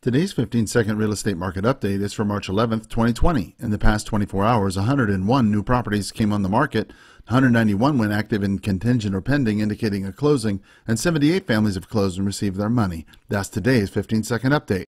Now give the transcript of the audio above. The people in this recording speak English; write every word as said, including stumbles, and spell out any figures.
Today's fifteen second real estate market update is for March eleventh, twenty twenty. In the past twenty-four hours, one hundred one new properties came on the market, one hundred ninety-one went active in contingent or pending, indicating a closing, and seventy-eight families have closed and received their money. That's today's fifteen second update.